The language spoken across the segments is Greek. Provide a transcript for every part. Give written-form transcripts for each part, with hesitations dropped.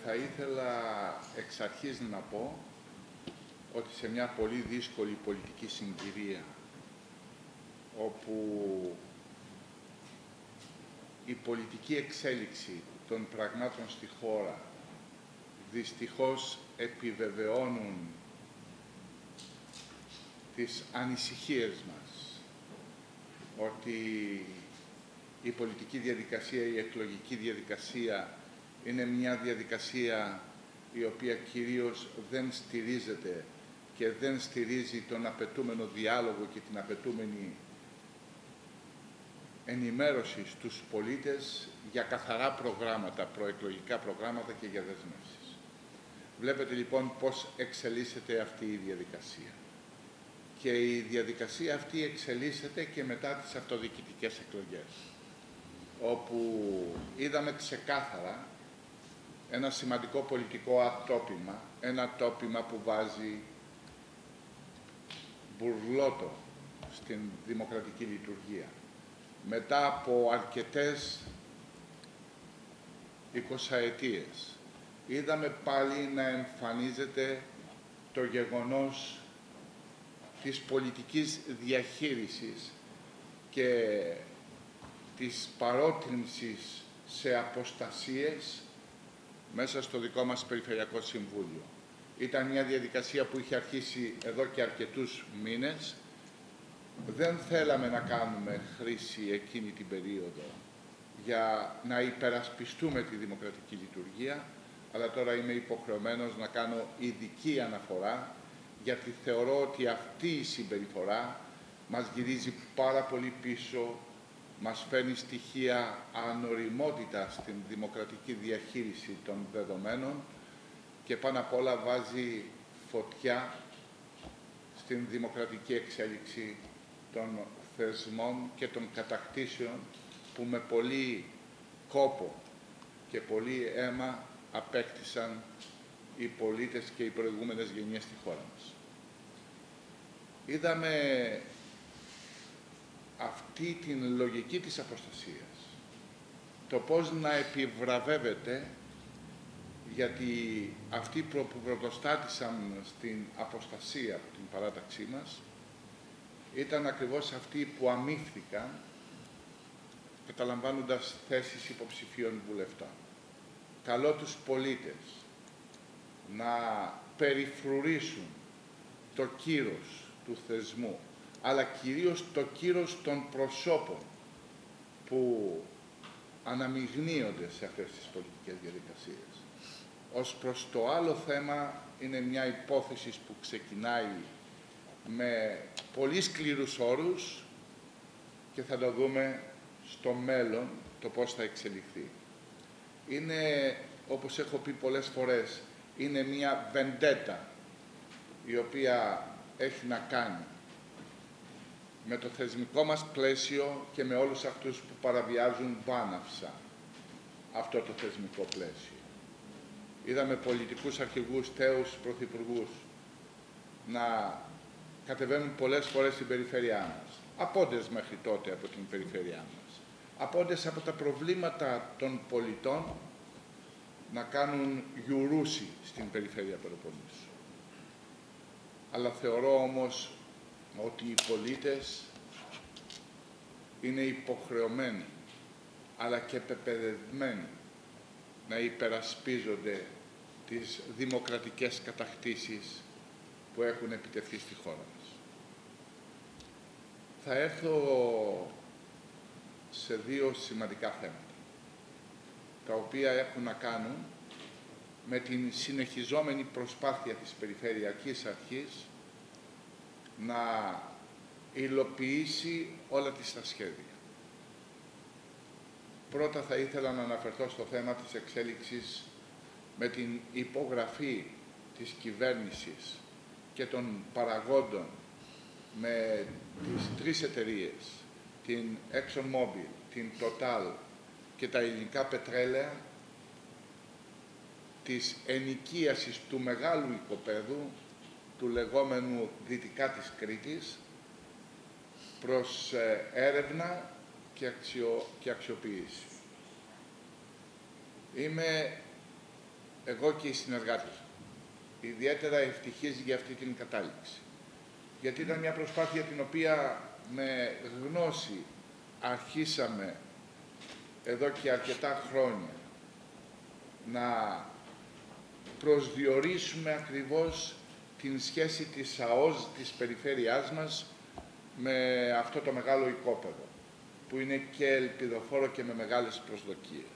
Θα ήθελα εξ αρχής να πω ότι σε μια πολύ δύσκολη πολιτική συγκυρία, όπου η πολιτική εξέλιξη των πραγμάτων στη χώρα δυστυχώς επιβεβαιώνουν τις ανησυχίες μας ότι η πολιτική διαδικασία, η εκλογική διαδικασία είναι μια διαδικασία η οποία κυρίως δεν στηρίζεται και δεν στηρίζει τον απαιτούμενο διάλογο και την απαιτούμενη ενημέρωση στους πολίτες για καθαρά προγράμματα, προεκλογικά προγράμματα και για δεσμεύσεις. Βλέπετε λοιπόν πώς εξελίσσεται αυτή η διαδικασία. Και η διαδικασία αυτή εξελίσσεται και μετά τις αυτοδιοικητικές εκλογές, όπου είδαμε ξεκάθαρα ένα σημαντικό πολιτικό ατόπιμα, ένα τόπιμα που βάζει μπουρλότο στην δημοκρατική λειτουργία. Μετά από αρκετές 20ετίες, είδαμε πάλι να εμφανίζεται το γεγονός της πολιτικής διαχείρισης και της παρότρινσης σε αποστασίες μέσα στο δικό μας Περιφερειακό Συμβούλιο. Ήταν μια διαδικασία που είχε αρχίσει εδώ και αρκετούς μήνες. Δεν θέλαμε να κάνουμε χρήση εκείνη την περίοδο για να υπερασπιστούμε τη δημοκρατική λειτουργία, αλλά τώρα είμαι υποχρεωμένος να κάνω ειδική αναφορά, γιατί θεωρώ ότι αυτή η συμπεριφορά μας γυρίζει πάρα πολύ πίσω, μας φέρνει στοιχεία ανοριμότητα στην δημοκρατική διαχείριση των δεδομένων και πάνω απ' όλα βάζει φωτιά στην δημοκρατική εξέλιξη των θεσμών και των κατακτήσεων που με πολύ κόπο και πολύ αίμα απέκτησαν οι πολίτες και οι προηγούμενες γενιές στη χώρα μας. Είδαμε αυτή την λογική της αποστασίας, το πώς να επιβραβεύεται, γιατί αυτοί που πρωτοστάτησαν στην αποστασία από την παράταξή μας ήταν ακριβώς αυτοί που αμύφθηκαν καταλαμβάνοντας θέσεις υποψηφίων βουλευτών. Καλώ τους πολίτες να περιφρουρήσουν το κύρος του θεσμού, αλλά κυρίως το κύρος των προσώπων που αναμειγνύονται σε αυτές τις πολιτικές διαδικασίες. Ως προς το άλλο θέμα, είναι μια υπόθεση που ξεκινάει με πολύ σκληρούς όρους και θα το δούμε στο μέλλον το πώς θα εξελιχθεί. Είναι, όπως έχω πει πολλές φορές, είναι μια βεντέτα η οποία έχει να κάνει με το θεσμικό μας πλαίσιο και με όλους αυτούς που παραβιάζουν βάναυσα αυτό το θεσμικό πλαίσιο. Είδαμε πολιτικούς αρχηγούς, τέους πρωθυπουργούς να κατεβαίνουν πολλές φορές στην περιφέρειά μας. Απόντες μέχρι τότε από την περιφέρειά μας. Απόντες από τα προβλήματα των πολιτών να κάνουν γιουρούσι στην περιφέρεια Πελοποννήσου. Αλλά θεωρώ όμως ότι οι πολίτες είναι υποχρεωμένοι, αλλά και πεπαιδευμένοι να υπερασπίζονται τις δημοκρατικές κατακτήσεις που έχουν επιτευχθεί στη χώρα μας. Θα έρθω σε δύο σημαντικά θέματα, τα οποία έχουν να κάνουν με την συνεχιζόμενη προσπάθεια της Περιφερειακής Αρχής να υλοποιήσει όλα τις τα σχέδια. Πρώτα θα ήθελα να αναφερθώ στο θέμα της εξέλιξης με την υπογραφή της κυβέρνησης και των παραγόντων με τις τρεις εταιρείες, την ExxonMobil, την Total και τα ελληνικά πετρέλαια, της ενοικίασης του μεγάλου οικοπαίδου, του λεγόμενου δυτικά της Κρήτης, προς έρευνα και αξιοποίηση. Είμαι εγώ και οι συνεργάτες ιδιαίτερα ευτυχείς για αυτή την κατάληξη. Γιατί ήταν μια προσπάθεια την οποία με γνώση αρχίσαμε εδώ και αρκετά χρόνια να προσδιορίσουμε ακριβώς την σχέση της ΑΟΣ, της περιφέρειάς μας, με αυτό το μεγάλο οικόπεδο, που είναι και ελπιδοφόρο και με μεγάλες προσδοκίες.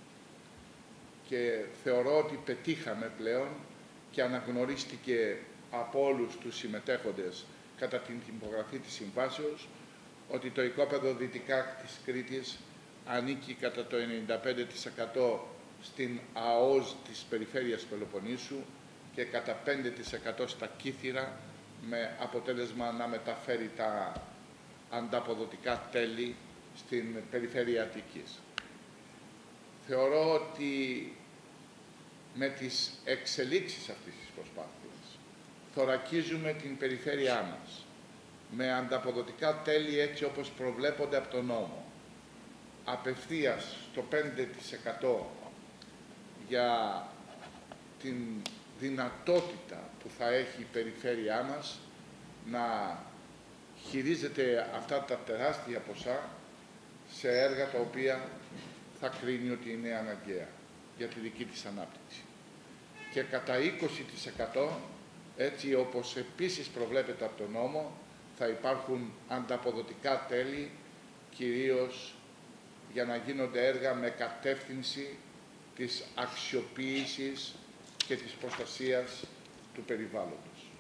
Και θεωρώ ότι πετύχαμε πλέον και αναγνωρίστηκε από όλους τους συμμετέχοντες κατά την υπογραφή της συμβάσεως ότι το οικόπεδο δυτικά της Κρήτης ανήκει κατά το 95% στην ΑΟΣ της περιφέρειας Πελοποννήσου και κατά 5% στα Κύθυρα, με αποτέλεσμα να μεταφέρει τα ανταποδοτικά τέλη στην περιφέρεια Αττικής. Θεωρώ ότι με τις εξελίξεις αυτής της προσπάθειας θωρακίζουμε την περιφέρειά μας με ανταποδοτικά τέλη έτσι όπως προβλέπονται από τον νόμο, απευθείας στο 5% για την δυνατότητα που θα έχει η περιφέρειά μας να χειρίζεται αυτά τα τεράστια ποσά σε έργα τα οποία θα κρίνει ότι είναι αναγκαία για τη δική της ανάπτυξη. Και κατά 20%, έτσι όπως επίσης προβλέπεται από τον νόμο, θα υπάρχουν ανταποδοτικά τέλη, κυρίως για να γίνονται έργα με κατεύθυνση της αξιοποίησης και της προστασίας του περιβάλλοντος.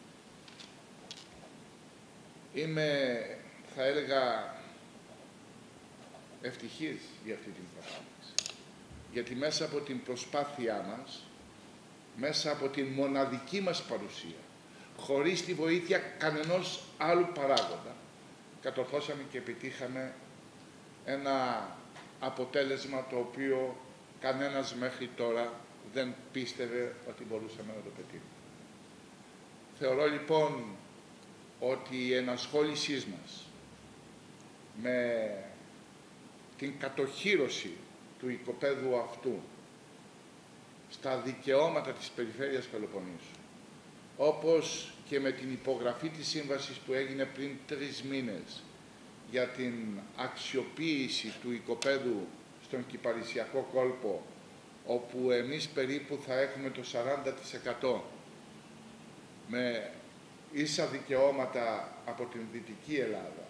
Είμαι, θα έλεγα, ευτυχής για αυτή την κατάσταση. Γιατί μέσα από την προσπάθειά μας, μέσα από την μοναδική μας παρουσία, χωρίς τη βοήθεια κανενός άλλου παράγοντα, κατορθώσαμε και επιτύχαμε ένα αποτέλεσμα το οποίο κανένας μέχρι τώρα δεν πίστευε ότι μπορούσαμε να το πετύχουμε. Θεωρώ λοιπόν ότι η ενασχόλησή μας με την κατοχύρωση του οικοπαίδου αυτού στα δικαιώματα της περιφέρειας Πελοποννήσου, όπως και με την υπογραφή της σύμβασης που έγινε πριν 3 μήνες για την αξιοποίηση του οικοπαίδου στον Κυπαρισιακό κόλπο, όπου εμείς περίπου θα έχουμε το 40% με ίσα δικαιώματα από την Δυτική Ελλάδα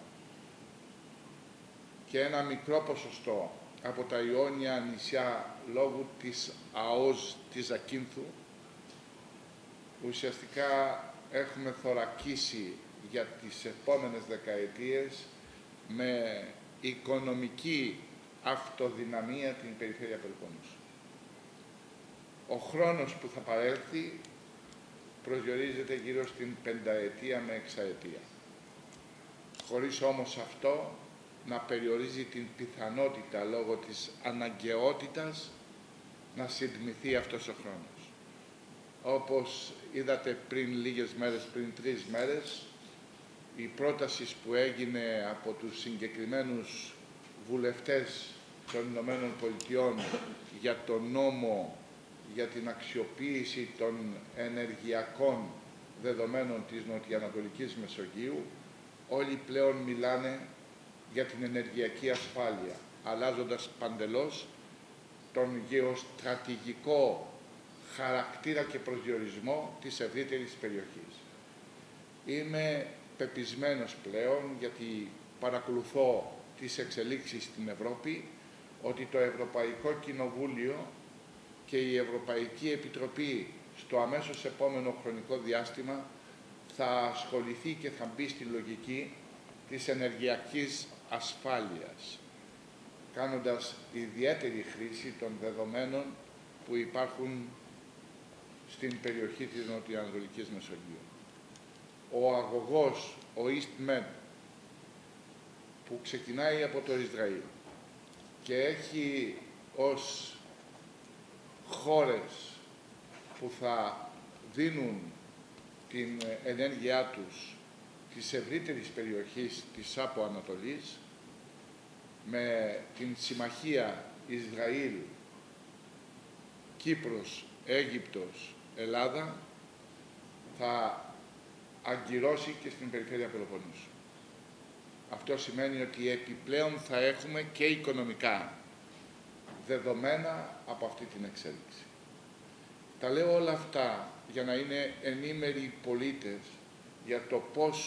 και ένα μικρό ποσοστό από τα Ιόνια νησιά λόγω της ΑΟΣ της Ζακίνθου, ουσιαστικά έχουμε θωρακίσει για τις επόμενες δεκαετίες με οικονομική αυτοδυναμία την περιφέρεια Πελοποννήσου. Ο χρόνος που θα παρέλθει προσδιορίζεται γύρω στην 5ετία με 6ετία. Χωρίς όμως αυτό να περιορίζει την πιθανότητα λόγω της αναγκαιότητας να συντμηθεί αυτός ο χρόνος. Όπως είδατε πριν λίγες μέρες, πριν 3 μέρες, η πρόταση που έγινε από τους συγκεκριμένους βουλευτές των Ηνωμένων Πολιτειών για το νόμο για την αξιοποίηση των ενεργειακών δεδομένων της Νοτιοανατολικής Μεσογείου, όλοι πλέον μιλάνε για την ενεργειακή ασφάλεια, αλλάζοντας παντελώς τον γεωστρατηγικό χαρακτήρα και προσδιορισμό της ευρύτερης περιοχής. Είμαι πεπισμένος πλέον, γιατί παρακολουθώ τις εξελίξεις στην Ευρώπη, ότι το Ευρωπαϊκό Κοινοβούλιο και η Ευρωπαϊκή Επιτροπή στο αμέσως επόμενο χρονικό διάστημα θα ασχοληθεί και θα μπει στη λογική της ενεργειακής ασφάλειας, κάνοντας ιδιαίτερη χρήση των δεδομένων που υπάρχουν στην περιοχή της Νοτιοανατολικής Μεσογείου. Ο αγωγός, ο EastMed, που ξεκινάει από το Ισραήλ και έχει ως χώρες που θα δίνουν την ενέργειά τους της ευρύτερης περιοχής της ΑΠΟ Ανατολής, με την συμμαχία Ισραήλ, Κύπρος, Αίγυπτος, Ελλάδα, θα αγκυρώσει και στην περιφέρεια Πελοποννήσου. Αυτό σημαίνει ότι επιπλέον θα έχουμε και οικονομικά δεδομένα από αυτή την εξέλιξη. Τα λέω όλα αυτά για να είναι ενήμεροι οι πολίτες για το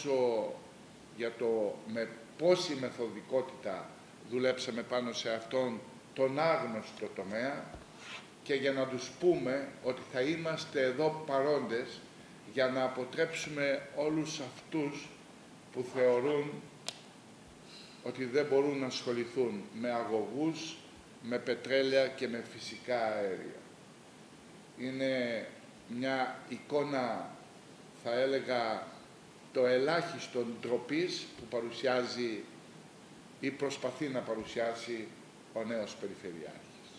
με πόση μεθοδικότητα δουλέψαμε πάνω σε αυτόν τον άγνωστο τομέα και για να τους πούμε ότι θα είμαστε εδώ παρόντες για να αποτρέψουμε όλους αυτούς που θεωρούν ότι δεν μπορούν να ασχοληθούν με αγωγούς, με πετρέλαια και με φυσικά αέρια. Είναι μια εικόνα, θα έλεγα, το ελάχιστο ντροπής που παρουσιάζει ή προσπαθεί να παρουσιάσει ο νέος Περιφερειάρχης.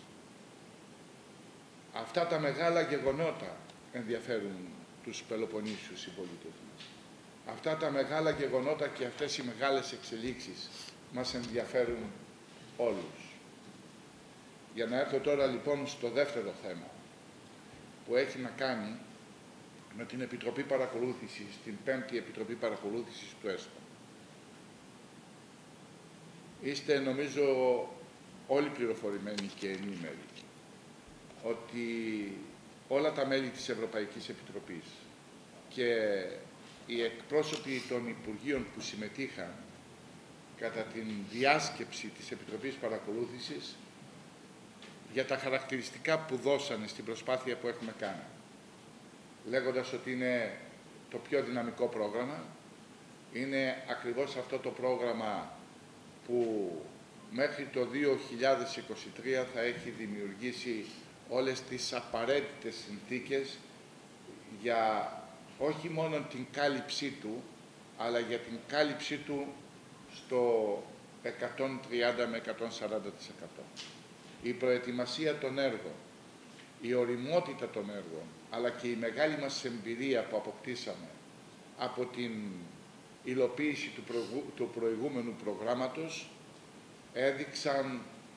Αυτά τα μεγάλα γεγονότα ενδιαφέρουν τους Πελοποννήσιους συμπολίτες μας. Αυτά τα μεγάλα γεγονότα και αυτές οι μεγάλες εξελίξεις μας ενδιαφέρουν όλους. Για να έρθω τώρα λοιπόν στο δεύτερο θέμα, που έχει να κάνει με την Επιτροπή Παρακολούθησης, την 5η Επιτροπή Παρακολούθησης του ΕΣΠΑ. Είστε, νομίζω, όλοι πληροφορημένοι και ενήμεροι ότι όλα τα μέλη της Ευρωπαϊκής Επιτροπής και οι εκπρόσωποι των Υπουργείων που συμμετείχαν κατά την διάσκεψη της Επιτροπής Παρακολούθησης για τα χαρακτηριστικά που δώσανε στην προσπάθεια που έχουμε κάνει, λέγοντας ότι είναι το πιο δυναμικό πρόγραμμα, είναι ακριβώς αυτό το πρόγραμμα που μέχρι το 2023 θα έχει δημιουργήσει όλες τις απαραίτητες συνθήκες για όχι μόνο την κάλυψή του, αλλά για την κάλυψή του στο 130 με 140%. Η προετοιμασία των έργων, η ωριμότητα των έργων, αλλά και η μεγάλη μας εμπειρία που αποκτήσαμε από την υλοποίηση του προηγούμενου προγράμματος έδειξαν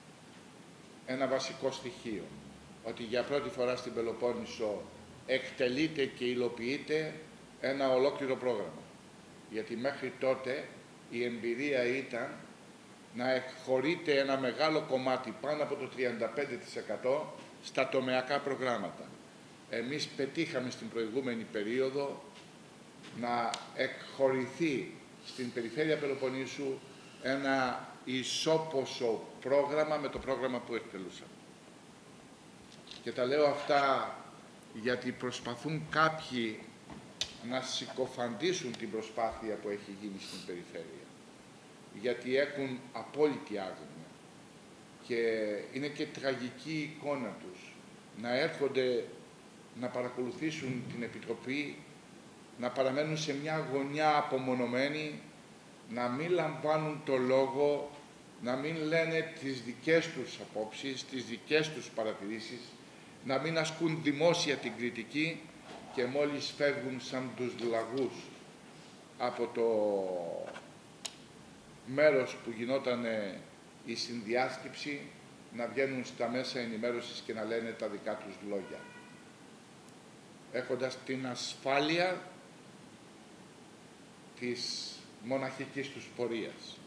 ένα βασικό στοιχείο, ότι για πρώτη φορά στην Πελοπόννησο εκτελείται και υλοποιείται ένα ολόκληρο πρόγραμμα. Γιατί μέχρι τότε η εμπειρία ήταν να εκχωρείται ένα μεγάλο κομμάτι, πάνω από το 35%, στα τομεακά προγράμματα. Εμείς πετύχαμε στην προηγούμενη περίοδο να εκχωρηθεί στην περιφέρεια Πελοποννήσου ένα ισόποσο πρόγραμμα με το πρόγραμμα που εκτελούσαμε. Και τα λέω αυτά γιατί προσπαθούν κάποιοι να συκοφαντήσουν την προσπάθεια που έχει γίνει στην περιφέρεια. Γιατί έχουν απόλυτη άγνοια και είναι και τραγική η εικόνα τους να έρχονται να παρακολουθήσουν την Επιτροπή, να παραμένουν σε μια γωνιά απομονωμένοι, να μην λαμβάνουν το λόγο, να μην λένε τις δικές τους απόψεις, τις δικές τους παρατηρήσεις, να μην ασκούν δημόσια την κριτική και μόλις φεύγουν σαν τους λαγούς από το μέρος που γινόταν η συνδιάσκεψη, να βγαίνουν στα μέσα ενημέρωσης και να λένε τα δικά τους λόγια, έχοντας την ασφάλεια της μοναχικής τους πορείας.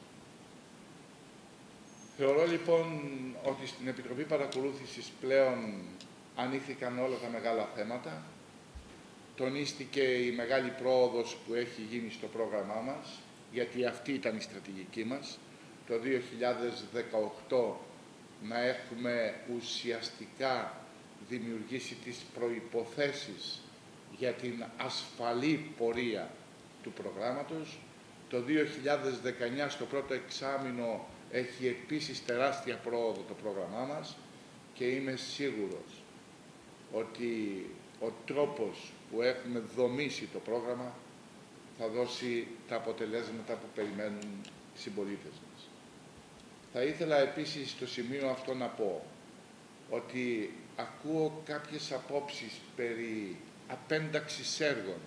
Θεωρώ λοιπόν ότι στην Επιτροπή Παρακολούθησης πλέον ανοίχθηκαν όλα τα μεγάλα θέματα, τονίστηκε η μεγάλη πρόοδος που έχει γίνει στο πρόγραμμά μας, γιατί αυτή ήταν η στρατηγική μας, το 2018 να έχουμε ουσιαστικά δημιουργήσει τις προϋποθέσεις για την ασφαλή πορεία του προγράμματος. Το 2019 στο πρώτο εξάμηνο έχει επίσης τεράστια πρόοδο το πρόγραμμά μας και είμαι σίγουρος ότι ο τρόπος που έχουμε δομήσει το πρόγραμμα θα δώσει τα αποτελέσματα που περιμένουν οι συμπολίτες μας. Θα ήθελα επίσης στο σημείο αυτό να πω ότι ακούω κάποιες απόψεις περί απένταξης έργων.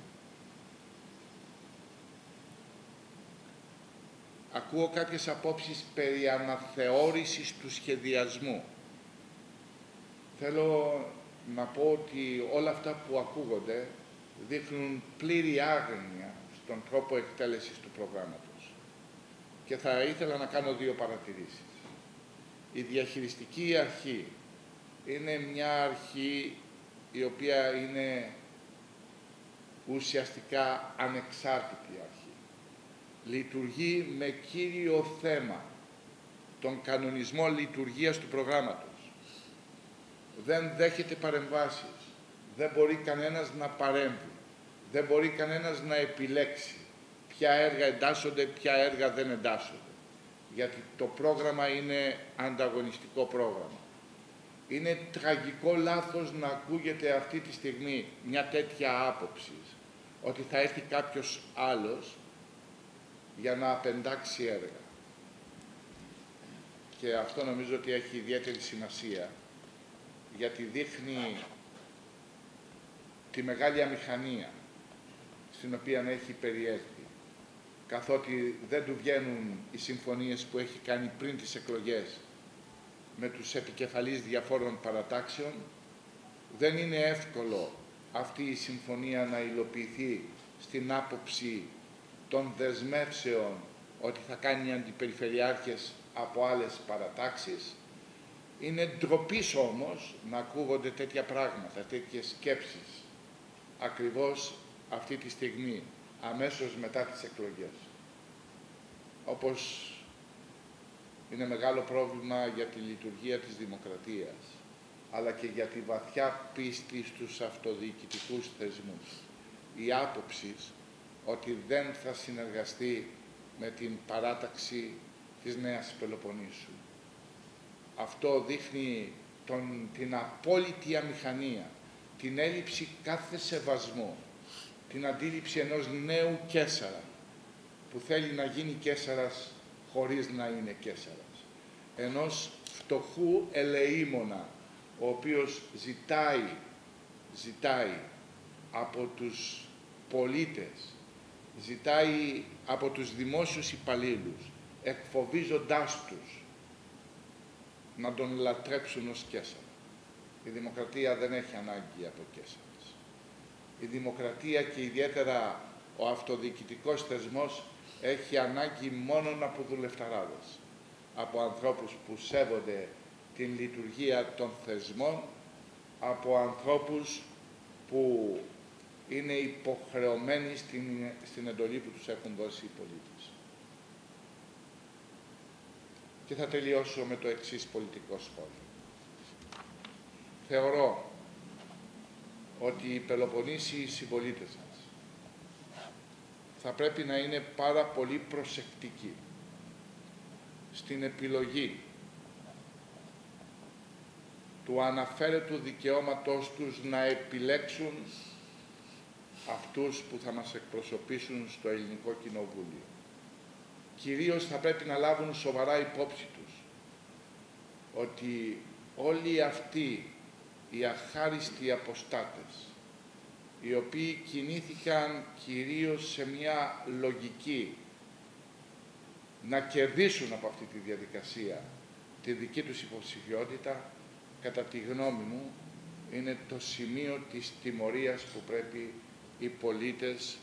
Ακούω κάποιες απόψεις περί αναθεώρησης του σχεδιασμού. Θέλω να πω ότι όλα αυτά που ακούγονται δείχνουν πλήρη άγνοια στον τρόπο εκτέλεσης του προγράμματος. Και θα ήθελα να κάνω δύο παρατηρήσεις. Η διαχειριστική αρχή είναι μια αρχή η οποία είναι ουσιαστικά ανεξάρτητη αρχή. Λειτουργεί με κύριο θέμα τον κανονισμό λειτουργίας του προγράμματος. Δεν δέχεται παρεμβάσεις. Δεν μπορεί κανένας να παρέμβει. Δεν μπορεί κανένας να επιλέξει ποια έργα εντάσσονται, ποια έργα δεν εντάσσονται. Γιατί το πρόγραμμα είναι ανταγωνιστικό πρόγραμμα. Είναι τραγικό λάθος να ακούγεται αυτή τη στιγμή μια τέτοια άποψη, ότι θα έρθει κάποιος άλλος για να απεντάξει έργα. Και αυτό νομίζω ότι έχει ιδιαίτερη σημασία, γιατί δείχνει τη μεγάλη αμηχανία στην οποία έχει περιέλθει, καθότι δεν του βγαίνουν οι συμφωνίες που έχει κάνει πριν τις εκλογές με τους επικεφαλείς διαφόρων παρατάξεων. Δεν είναι εύκολο αυτή η συμφωνία να υλοποιηθεί στην άποψη των δεσμεύσεων ότι θα κάνει αντιπεριφερειάρχες από άλλες παρατάξεις. Είναι ντροπής όμως να ακούγονται τέτοια πράγματα, τέτοιες σκέψεις, ακριβώς αυτή τη στιγμή, αμέσως μετά τις εκλογές. Όπως είναι μεγάλο πρόβλημα για τη λειτουργία της δημοκρατίας, αλλά και για τη βαθιά πίστη στους αυτοδιοικητικούς θεσμούς. Η άποψη ότι δεν θα συνεργαστεί με την παράταξη της Νέας Πελοποννήσου. Αυτό δείχνει την απόλυτη αμηχανία, την έλλειψη κάθε σεβασμού, την αντίληψη ενός νέου Καίσαρα, που θέλει να γίνει Καίσαρας χωρίς να είναι Καίσαρας. Ενός φτωχού ελεήμονα, ο οποίος ζητάει από τους πολίτες, ζητάει από τους δημόσιους υπαλλήλους, εκφοβίζοντάς τους, να τον λατρέψουν ως Καίσαρα. Η δημοκρατία δεν έχει ανάγκη από Καίσαρας. Η δημοκρατία και ιδιαίτερα ο αυτοδιοικητικός θεσμός έχει ανάγκη μόνον από δουλευταράδες, από ανθρώπους που σέβονται την λειτουργία των θεσμών, από ανθρώπους που είναι υποχρεωμένοι στην εντολή που τους έχουν δώσει οι πολίτες. Και θα τελειώσω με το εξής πολιτικό σχόλιο. Θεωρώ ότι οι Πελοποννήσιοι συμπολίτες μας θα πρέπει να είναι πάρα πολύ προσεκτικοί στην επιλογή του αναφέρετου δικαιώματος τους να επιλέξουν αυτούς που θα μας εκπροσωπήσουν στο Ελληνικό Κοινοβούλιο. Κυρίως θα πρέπει να λάβουν σοβαρά υπόψη τους ότι όλοι αυτοί οι αχάριστοι αποστάτες, οι οποίοι κινήθηκαν κυρίως σε μια λογική να κερδίσουν από αυτή τη διαδικασία τη δική τους υποψηφιότητα, κατά τη γνώμη μου, είναι το σημείο της τιμωρίας που πρέπει οι πολίτες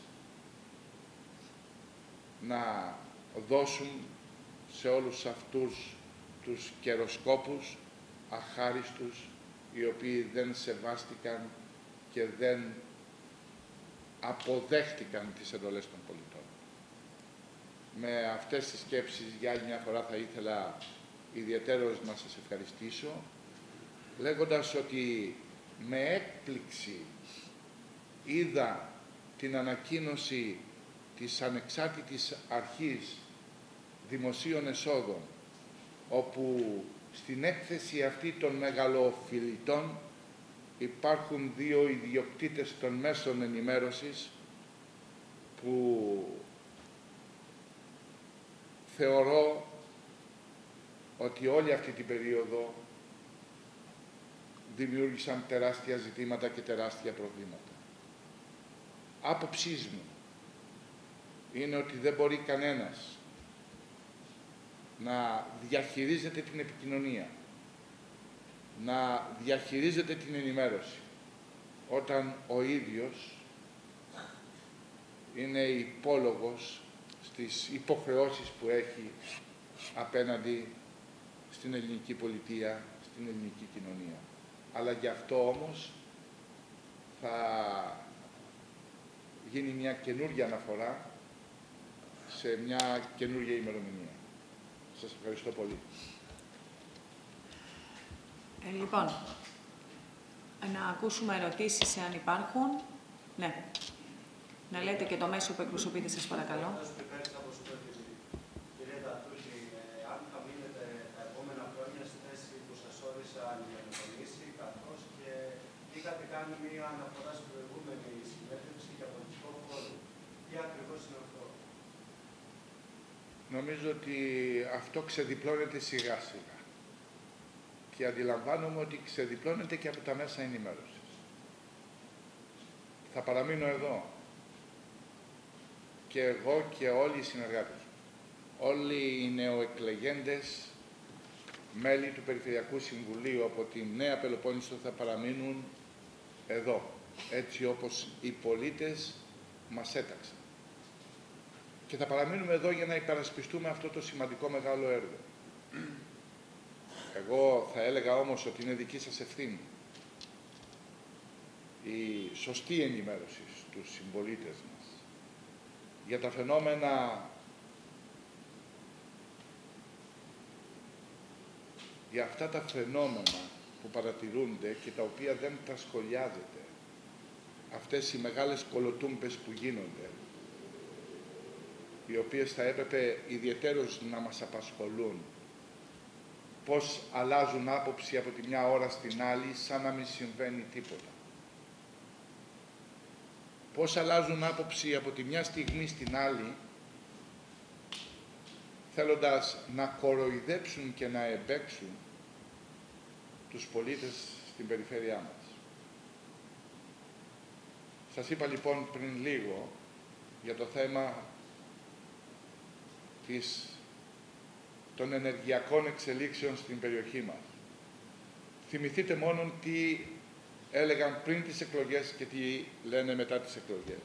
να δώσουν σε όλους αυτούς τους καιροσκόπους αχάριστους, οι οποίοι δεν σεβάστηκαν και δεν αποδέχτηκαν τις εντολές των πολιτών. Με αυτές τις σκέψεις για άλλη μια φορά θα ήθελα ιδιαιτέρως να σας ευχαριστήσω, λέγοντας ότι με έκπληξη είδα την ανακοίνωση της Ανεξάρτητης Αρχής Δημοσίων Εσόδων, όπου στην έκθεση αυτή των μεγαλοοφιλητών υπάρχουν δύο ιδιοκτήτες των μέσων ενημέρωσης που θεωρώ ότι όλη αυτή την περίοδο δημιούργησαν τεράστια ζητήματα και τεράστια προβλήματα. Άποψής μου είναι ότι δεν μπορεί κανένας να διαχειρίζεται την επικοινωνία, να διαχειρίζεται την ενημέρωση όταν ο ίδιος είναι υπόλογος στις υποχρεώσεις που έχει απέναντι στην ελληνική πολιτεία, στην ελληνική κοινωνία. Αλλά γι' αυτό όμως θα γίνει μια καινούργια αναφορά σε μια καινούργια ημερομηνία. Σας ευχαριστώ πολύ. Λοιπόν, να ακούσουμε ερωτήσεις εάν υπάρχουν. Ναι. Να λέτε και το μέσο που εκπροσωπείτε, σας παρακαλώ. Κύριε Τατούλη, αν θα μείνετε τα επόμενα χρόνια στη θέση που σας όρισαν για μετονήσει, καθώς και είχατε κάνει μία αναφορά στην προηγούμενη συνέντευξη για πολιτικό φόρουμ. Τι ακριβώς είναι αυτό? Νομίζω ότι αυτό ξεδιπλώνεται σιγά σιγά. Και αντιλαμβάνομαι ότι ξεδιπλώνεται και από τα μέσα ενημέρωσης. Θα παραμείνω εδώ. Και εγώ και όλοι οι συνεργάτες μου. Όλοι οι νεοεκλεγέντες μέλη του Περιφερειακού Συμβουλίου από τη Νέα Πελοπόννησο θα παραμείνουν εδώ, έτσι όπως οι πολίτες μας έταξαν. Και θα παραμείνουμε εδώ για να υπερασπιστούμε αυτό το σημαντικό μεγάλο έργο. Εγώ θα έλεγα όμως ότι είναι δική σας ευθύνη η σωστή ενημέρωση στους συμπολίτες μας για τα φαινόμενα, για αυτά τα φαινόμενα που παρατηρούνται και τα οποία δεν τα σχολιάζετε. Αυτές οι μεγάλες κολοτούμπες που γίνονται, οι οποίες θα έπρεπε ιδιαιτέρως να μας απασχολούν. Πώς αλλάζουν άποψη από τη μια ώρα στην άλλη, σαν να μην συμβαίνει τίποτα. Πώς αλλάζουν άποψη από τη μια στιγμή στην άλλη, θέλοντας να κοροϊδέψουν και να εμπέξουν τους πολίτες στην περιφέρειά μας. Σας είπα λοιπόν πριν λίγο για το θέμα των ενεργειακών εξελίξεων στην περιοχή μας. Θυμηθείτε μόνο τι έλεγαν πριν τις εκλογές και τι λένε μετά τις εκλογές.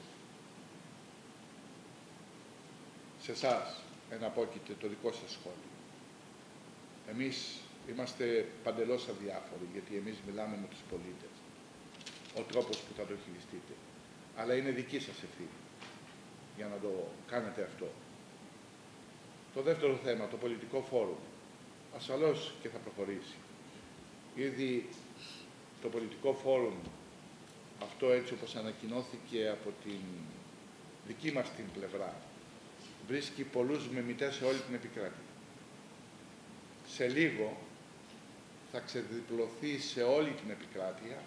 Σε εσάς εναπόκειται το δικό σας σχόλιο. Εμείς είμαστε παντελώς αδιάφοροι, γιατί εμείς μιλάμε με τους πολίτες. Ο τρόπος που θα το χειριστείτε. Αλλά είναι δική σας ευθύνη για να το κάνετε αυτό. Το δεύτερο θέμα, το πολιτικό φόρουμ, ασφαλώς και θα προχωρήσει. Ήδη το πολιτικό φόρουμ, αυτό έτσι όπως ανακοινώθηκε από την δική μας την πλευρά, βρίσκει πολλούς μεμιτές σε όλη την επικράτεια. Σε λίγο θα ξεδιπλωθεί σε όλη την επικράτεια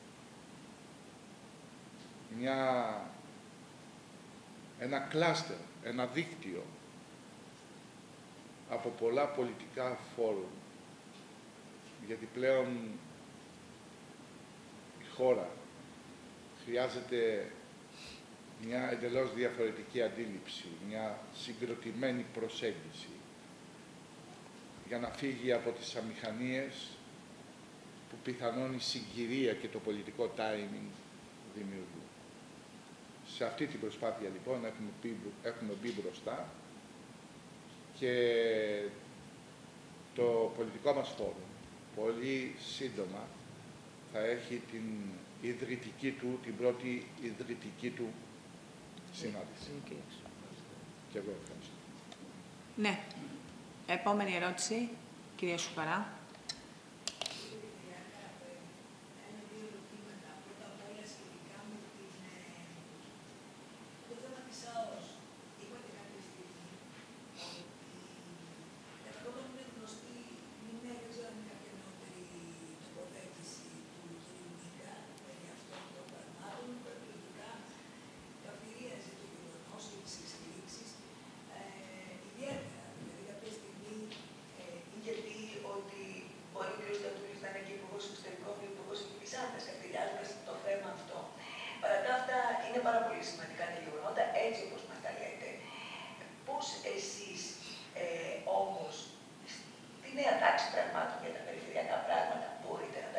ένα κλάστερ, ένα δίκτυο από πολλά πολιτικά φόρουμ, γιατί πλέον η χώρα χρειάζεται μια εντελώς διαφορετική αντίληψη, μια συγκροτημένη προσέγγιση για να φύγει από τις αμηχανίες που πιθανόν η συγκυρία και το πολιτικό timing δημιουργούν. Σε αυτή την προσπάθεια λοιπόν έχουμε μπει μπροστά και το πολιτικό μας φόρουμ πολύ σύντομα θα έχει την πρώτη ιδρυτική του συνάντηση. Και εγώ ευχαριστώ. Ναι. Επόμενη ερώτηση, κυρία Σουκαρά. νέα τάξη πραγμάτων για τα περιφερειακά πράγματα μπορείτε να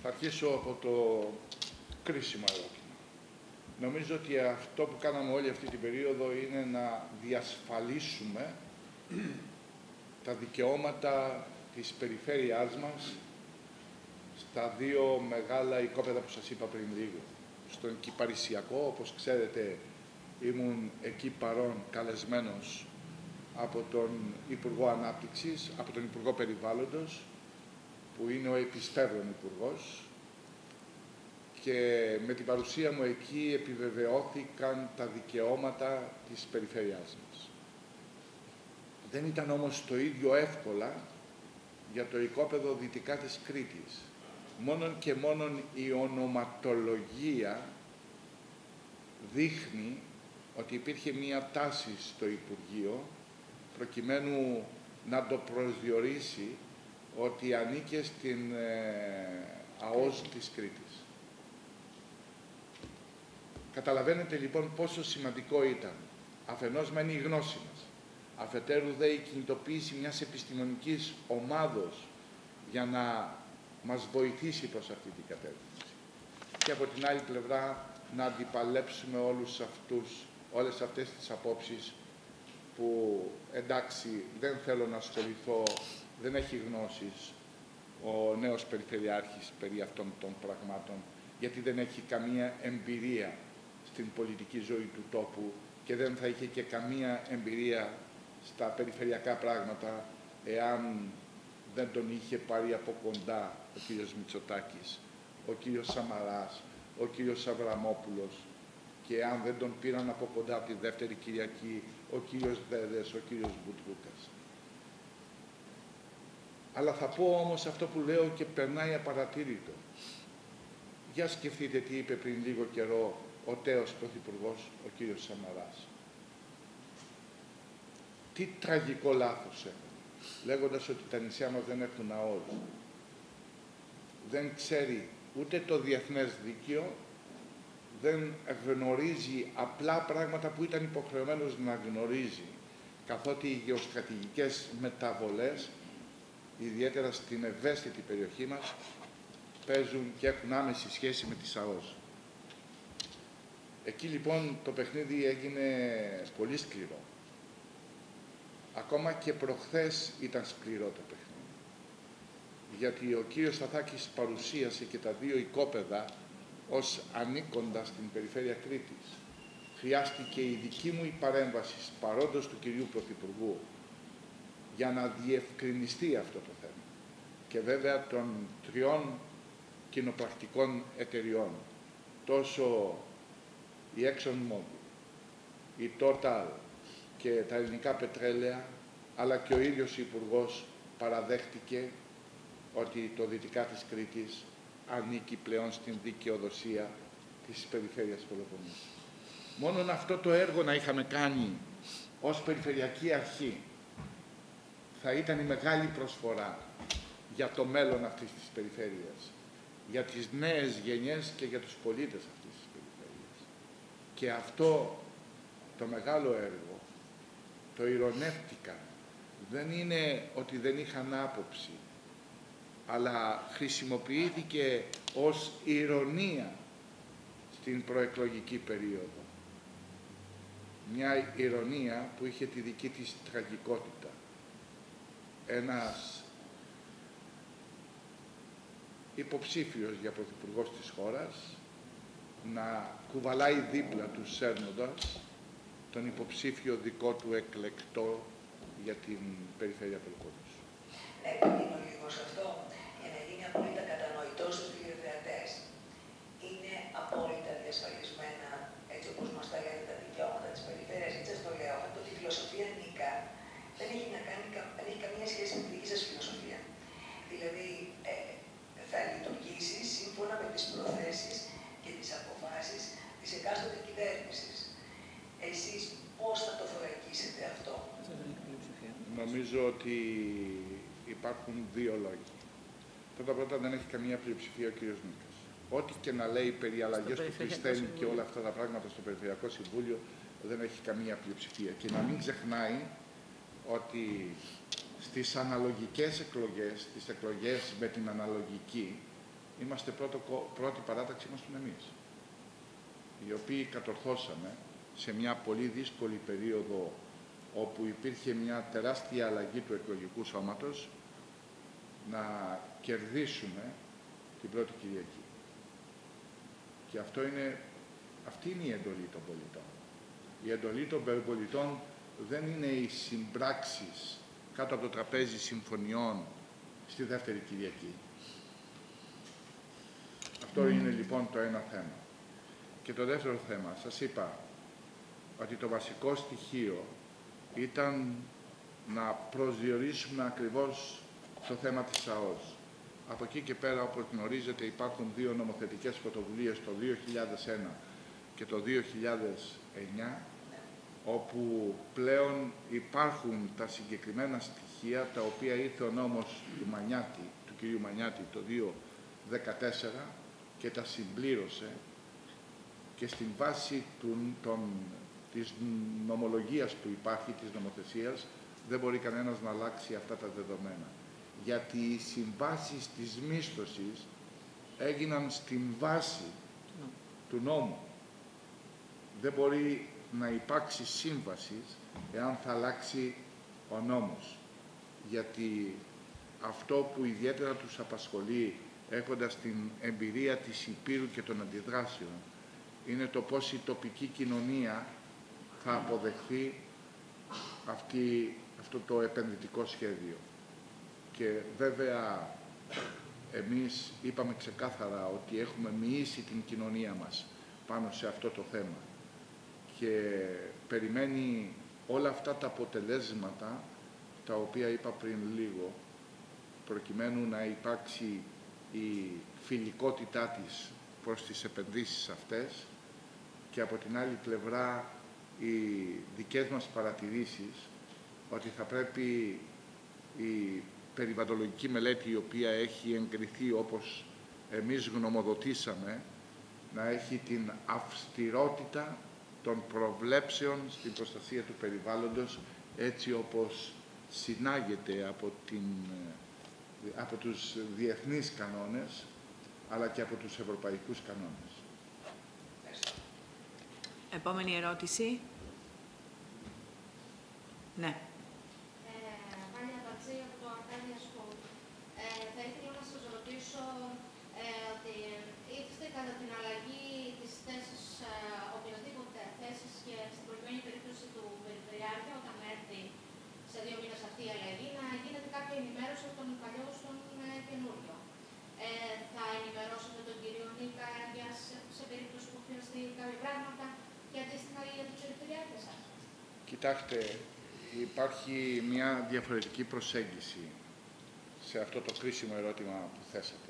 Θα αρχίσω από το κρίσιμο ερώτημα. Νομίζω ότι αυτό που κάναμε όλη αυτή την περίοδο είναι να διασφαλίσουμε τα δικαιώματα της περιφέρειάς μας στα δύο μεγάλα οικόπεδα που σας είπα πριν λίγο. Στον Κυπαρισιακό, όπως ξέρετε, ήμουν εκεί παρόν καλεσμένος από τον Υπουργό Ανάπτυξης, από τον Υπουργό Περιβάλλοντος, που είναι ο επιστεύων Υπουργός, και με την παρουσία μου εκεί επιβεβαιώθηκαν τα δικαιώματα της περιφέρειάς μας. Δεν ήταν όμως το ίδιο εύκολα για το οικόπεδο δυτικά της Κρήτης. Μόνον και μόνον η ονοματολογία δείχνει ότι υπήρχε μία τάση στο Υπουργείο προκειμένου να το προσδιορίσει ότι ανήκε στην ΑΟΣ της Κρήτης. Καταλαβαίνετε λοιπόν πόσο σημαντικό ήταν. Αφενός μένει η γνώση μας, αφετέρου δε η κινητοποίηση μιας επιστημονικής ομάδος για να μας βοηθήσει προς αυτή την κατεύθυνση. Και από την άλλη πλευρά να αντιπαλέψουμε όλες αυτές τις απόψεις που, εντάξει, δεν θέλω να ασχοληθώ, δεν έχει γνώσεις ο νέος Περιφερειάρχης περί αυτών των πραγμάτων, γιατί δεν έχει καμία εμπειρία στην πολιτική ζωή του τόπου και δεν θα είχε και καμία εμπειρία στα περιφερειακά πράγματα εάν δεν τον είχε πάρει από κοντά ο κύριος Μητσοτάκης, ο κύριος Σαμαράς, ο κύριος Αβραμόπουλος, και αν δεν τον πήραν από κοντά τη δεύτερη Κυριακή ο κύριος Δέδες, ο κύριος Μπουτρούκας. Αλλά θα πω όμως αυτό που λέω και περνάει απαρατήρητο. Για σκεφτείτε τι είπε πριν λίγο καιρό ο τέος Πρωθυπουργός, ο κύριος Σαμαράς. Τι τραγικό λάθος έκανε, λέγοντας ότι τα νησιά μας δεν έχουν ΑΟΣ. Δεν ξέρει ούτε το διεθνές δίκαιο, δεν γνωρίζει απλά πράγματα που ήταν υποχρεωμένος να γνωρίζει, καθότι οι γεωστρατηγικές μεταβολές, ιδιαίτερα στην ευαίσθητη περιοχή μας, παίζουν και έχουν άμεση σχέση με τις ΑΟΣ. Εκεί λοιπόν το παιχνίδι έγινε πολύ σκληρό. Ακόμα και προχθές ήταν σκληρό το παιχνίδι. Γιατί ο κύριος Σταθάκης παρουσίασε και τα δύο οικόπεδα ως ανήκοντα στην περιφέρεια Κρήτης. Χρειάστηκε η δική μου η παρέμβαση παρόντος του κυρίου Πρωθυπουργού για να διευκρινιστεί αυτό το θέμα. Και βέβαια των τριών κοινοπρακτικών εταιριών, τόσο η ExxonMobil, η Total και τα ελληνικά πετρέλαια, αλλά και ο ίδιος Υπουργός παραδέχτηκε ότι το δυτικά της Κρήτης ανήκει πλέον στην δικαιοδοσία της περιφέρειας Πελοποννήσου. Μόνον αυτό το έργο να είχαμε κάνει ως Περιφερειακή Αρχή θα ήταν η μεγάλη προσφορά για το μέλλον αυτής της περιφέρειας, για τις νέες γενιές και για τους πολίτες αυτής της περιφέρειας. Και αυτό το μεγάλο έργο το ειρωνεύτηκαν. Δεν είναι ότι δεν είχαν άποψη, αλλά χρησιμοποιήθηκε ως ειρωνία στην προεκλογική περίοδο. Μια ειρωνία που είχε τη δική της τραγικότητα. Ένας υποψήφιος για πρωθυπουργός της χώρας να κουβαλάει δίπλα του σέρνοντας τον υποψήφιο δικό του εκλεκτό για την περιφέρεια Πελοποννήσου. Να επιμείνω λίγο σε αυτό, για να γίνει απόλυτα κατανοητό στους τηλεθεατές. Είναι απόλυτα διασφαλισμένα, έτσι όπως μας τα λένε, τα δικαιώματα της περιφέρειας. Έτσι σας το λέω, αυτό τη φιλοσοφία Νίκα δεν έχει καμία σχέση με τη δική σας φιλοσοφία. Δηλαδή, θα λειτουργήσει σύμφωνα με τις προθέσεις και τις αποφάσεις της εκάστοτε κυβέρνησης. Εσείς πώς θα το θωρακίσετε αυτό? Νομίζω ότι υπάρχουν δύο λόγοι. Πρώτα δεν έχει καμία πλειοψηφία ο κύριος Νίκας. Ό,τι και να λέει περί αλλαγές του Χριστένη και όλα αυτά τα πράγματα στο Περιφερειακό Συμβούλιο δεν έχει καμία πλειοψηφία. Και να μην ξεχνάει ότι στις αναλογικές εκλογές, τις εκλογές με την αναλογική, είμαστε πρώτη παράταξη ήμασταν εμείς, οι οποίοι κατορθώσαμε σε μια πολύ δύσκολη περίοδο όπου υπήρχε μια τεράστια αλλαγή του εκλογικού σώματος, να κερδίσουμε την πρώτη Κυριακή. Και αυτή είναι η εντολή των πολιτών. Η εντολή των πολιτών δεν είναι οι συμπράξεις κάτω από το τραπέζι συμφωνιών στη δεύτερη Κυριακή. Αυτό είναι λοιπόν το ένα θέμα. Και το δεύτερο θέμα, σας είπα ότι το βασικό στοιχείο ήταν να προσδιορίσουμε ακριβώς το θέμα της ΑΟΣ. Από εκεί και πέρα, όπως γνωρίζετε, υπάρχουν δύο νομοθετικές πρωτοβουλίες, το 2001 και το 2009, όπου πλέον υπάρχουν τα συγκεκριμένα στοιχεία, τα οποία ήρθε ο νόμος του κυρίου Μανιάτη το 2014 και τα συμπλήρωσε, και στην βάση της νομολογίας που υπάρχει, της νομοθεσίας, δεν μπορεί κανένας να αλλάξει αυτά τα δεδομένα. Γιατί οι συμβάσεις της μίσθωσης έγιναν στην βάση του νόμου. Δεν μπορεί να υπάρξει σύμβαση εάν θα αλλάξει ο νόμος. Γιατί αυτό που ιδιαίτερα τους απασχολεί, έχοντας την εμπειρία της Υπήρου και των αντιδράσεων, είναι το πώς η τοπική κοινωνία θα αποδεχθεί αυτό το επενδυτικό σχέδιο. Και βέβαια εμείς είπαμε ξεκάθαρα ότι έχουμε μοιήσει την κοινωνία μας πάνω σε αυτό το θέμα και περιμένει όλα αυτά τα αποτελέσματα τα οποία είπα πριν λίγο, προκειμένου να υπάρξει η φιλικότητά της προς τις επενδύσεις αυτές και από την άλλη πλευρά οι δικές μας παρατηρήσεις ότι θα πρέπει η περιβαλλοντική μελέτη, η οποία έχει εγκριθεί όπως εμείς γνωμοδοτήσαμε, να έχει την αυστηρότητα των προβλέψεων στην προστασία του περιβάλλοντος, έτσι όπως συνάγεται από τους διεθνείς κανόνες, αλλά και από τους ευρωπαϊκούς κανόνες. Επόμενη ερώτηση. Ναι. Θα ήθελα να σας ρωτήσω ότι ήρθατε κατά την αλλαγή της θέσης, οποιασδήποτε θέσης, και στην προηγούμενη περίπτωση του Περιφερειάρχη, όταν έρθει σε 2 μήνες αυτή η αλλαγή, να γίνεται κάποια ενημέρωση από τον παλιό στον καινούριο. Θα ενημερώσετε τον κύριο Νίκα σε περίπτωση που χρειαστεί κάποια πράγματα και αντίστοιχα για τους περιφερειάρχες σας? Κοιτάξτε, υπάρχει μια διαφορετική προσέγγιση σε αυτό το κρίσιμο ερώτημα που θέσατε.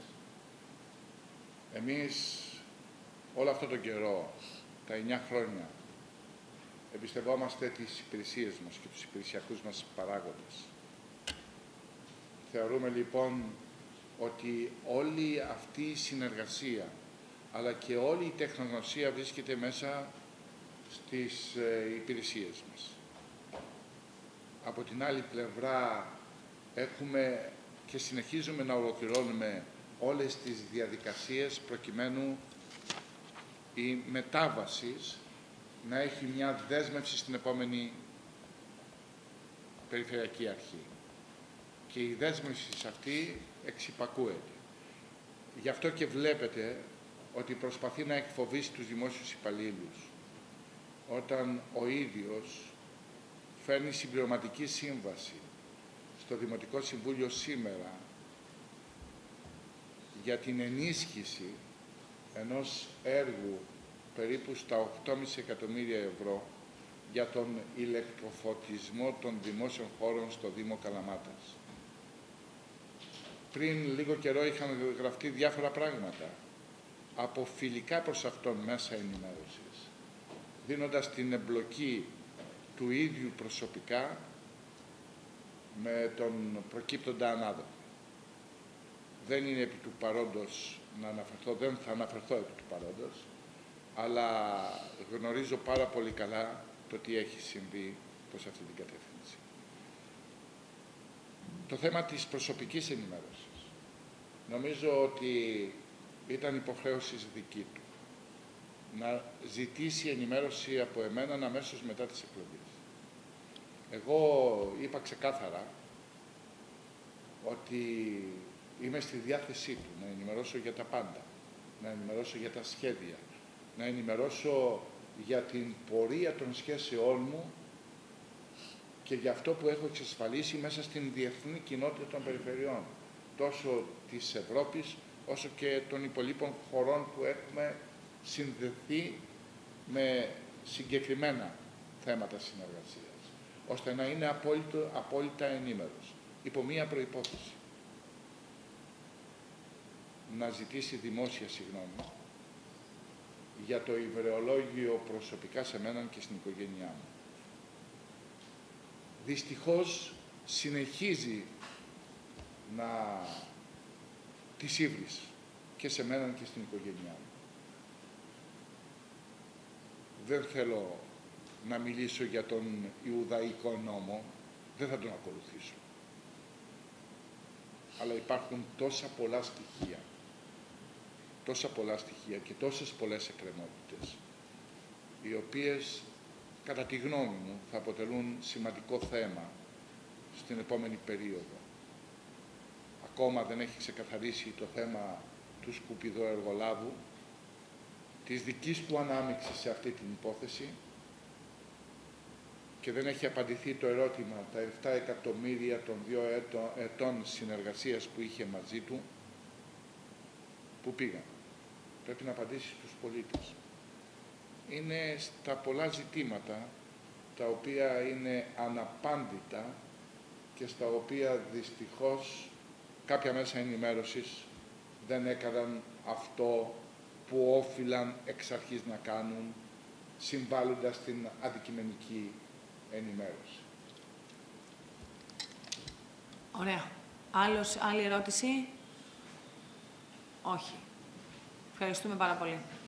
Εμείς όλο αυτό τον καιρό, τα 9 χρόνια, εμπιστευόμαστε τις υπηρεσίες μας και τους υπηρεσιακούς μας παράγοντες. Θεωρούμε λοιπόν ότι όλη αυτή η συνεργασία, αλλά και όλη η τεχνογνωσία βρίσκεται μέσα στις υπηρεσίες μας. Από την άλλη πλευρά έχουμε και συνεχίζουμε να ολοκληρώνουμε όλες τις διαδικασίες προκειμένου η μετάβαση να έχει μια δέσμευση στην επόμενη Περιφερειακή Αρχή. Και η δέσμευση αυτή εξυπακούεται. Γι' αυτό και βλέπετε ότι προσπαθεί να εκφοβήσει τους δημόσιους υπαλλήλους όταν ο ίδιος φέρνει συμπληρωματική σύμβαση στο Δημοτικό Συμβούλιο σήμερα για την ενίσχυση ενός έργου περίπου στα 8,5 εκατομμύρια ευρώ για τον ηλεκτροφωτισμό των δημόσιων χώρων στο Δήμο Καλαμάτας. Πριν λίγο καιρό είχαν γραφτεί διάφορα πράγματα από φιλικά προς αυτόν μέσα ενημέρωσης, δίνοντας την εμπλοκή του ίδιου προσωπικά με τον προκύπτοντα ανάδοχο. Δεν είναι επί του παρόντος να αναφερθώ, δεν θα αναφερθώ επί του παρόντος, αλλά γνωρίζω πάρα πολύ καλά το τι έχει συμβεί προς αυτή την κατεύθυνση. Το θέμα της προσωπικής ενημέρωσης. Νομίζω ότι ήταν υποχρέωση δική του να ζητήσει ενημέρωση από εμέναν αμέσως μετά τις εκλογές. Εγώ είπα ξεκάθαρα ότι είμαι στη διάθεσή του να ενημερώσω για τα πάντα, να ενημερώσω για τα σχέδια, να ενημερώσω για την πορεία των σχέσεών μου και για αυτό που έχω εξασφαλίσει μέσα στην διεθνή κοινότητα των περιφερειών, τόσο της Ευρώπης, όσο και των υπολείπων χωρών που έχουμε συνδεθεί με συγκεκριμένα θέματα συνεργασίας, ώστε να είναι απόλυτα ενήμερος, υπό μία προϋπόθεση. Να ζητήσει δημόσια συγγνώμη για το υβρεολόγιο προσωπικά σε μέναν και στην οικογένειά μου. Δυστυχώς συνεχίζει να τις ύβρις και σε μέναν και στην οικογένειά μου. Δεν θέλω να μιλήσω για τον Ιουδαϊκό νόμο, δεν θα τον ακολουθήσω. Αλλά υπάρχουν τόσα πολλά στοιχεία και τόσες πολλές εκκρεμότητες, οι οποίες, κατά τη γνώμη μου, θα αποτελούν σημαντικό θέμα στην επόμενη περίοδο. Ακόμα δεν έχει ξεκαθαρίσει το θέμα του σκουπιδοεργολάβου, της δικής του ανάμειξης σε αυτή την υπόθεση, και δεν έχει απαντηθεί το ερώτημα τα 7 εκατομμύρια των 2 ετών συνεργασίας που είχε μαζί του, που πήγαν. Πρέπει να απαντήσει στους πολίτες. Είναι στα πολλά ζητήματα τα οποία είναι αναπάντητα και στα οποία δυστυχώς κάποια μέσα ενημέρωσης δεν έκαναν αυτό που όφυλαν εξ αρχής να κάνουν, συμβάλλοντας στην αντικειμενική ενημέρωση. Ωραία. Άλλη ερώτηση? Όχι. Ευχαριστούμε πάρα πολύ.